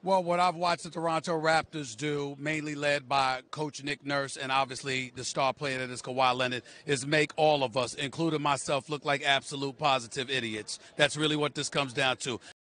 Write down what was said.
Well, what I've watched the Toronto Raptors do, mainly led by Coach Nick Nurse and obviously the star player that is Kawhi Leonard, is make all of us, including myself, look like absolute positive idiots. That's really what this comes down to.